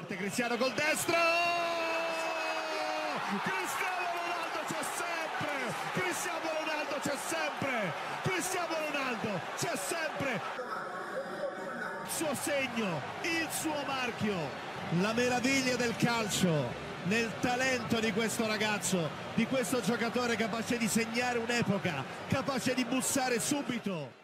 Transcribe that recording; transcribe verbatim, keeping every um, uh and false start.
Parte Cristiano col destro. Cristiano Ronaldo c'è sempre. Cristiano Ronaldo c'è sempre. Cristiano Ronaldo c'è sempre. Il suo segno, il suo marchio. La meraviglia del calcio nel talento di questo ragazzo, di questo giocatore capace di segnare un'epoca, capace di bussare subito.